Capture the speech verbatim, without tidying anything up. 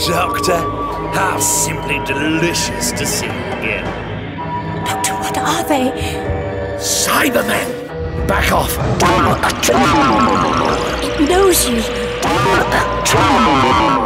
Doctor, how simply delicious to see you again. Doctor, what are they? Cybermen! Back off! It knows you.